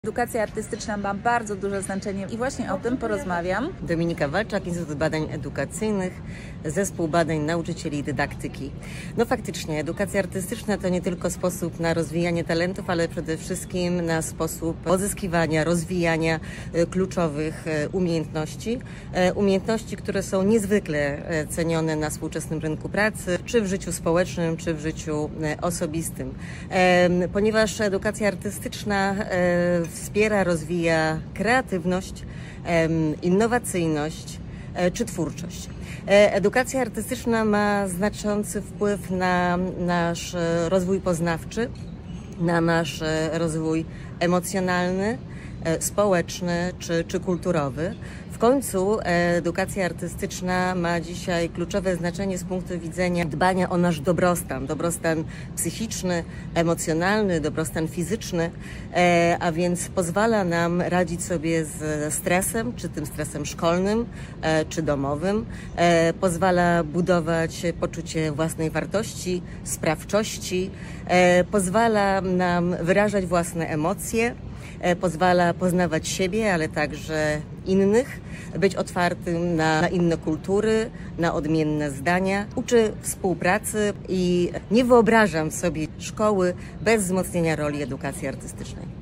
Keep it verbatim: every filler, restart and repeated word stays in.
Edukacja artystyczna ma bardzo duże znaczenie i właśnie o tym porozmawiam. Dominika Walczak, Instytut Badań Edukacyjnych, Zespół Badań Nauczycieli i Dydaktyki. No faktycznie, edukacja artystyczna to nie tylko sposób na rozwijanie talentów, ale przede wszystkim na sposób pozyskiwania, rozwijania kluczowych umiejętności. Umiejętności, które są niezwykle cenione na współczesnym rynku pracy, czy w życiu społecznym, czy w życiu osobistym. Ponieważ edukacja artystyczna wspiera, rozwija kreatywność, innowacyjność czy twórczość. Edukacja artystyczna ma znaczący wpływ na nasz rozwój poznawczy, na nasz rozwój emocjonalny, społeczny czy, czy kulturowy. W końcu edukacja artystyczna ma dzisiaj kluczowe znaczenie z punktu widzenia dbania o nasz dobrostan, dobrostan psychiczny, emocjonalny, dobrostan fizyczny, a więc pozwala nam radzić sobie z stresem, czy tym stresem szkolnym, czy domowym. Pozwala budować poczucie własnej wartości, sprawczości, pozwala nam wyrażać własne emocje, pozwala poznawać siebie, ale także innych, być otwartym na, na inne kultury, na odmienne zdania. Uczy współpracy i nie wyobrażam sobie szkoły bez wzmocnienia roli edukacji artystycznej.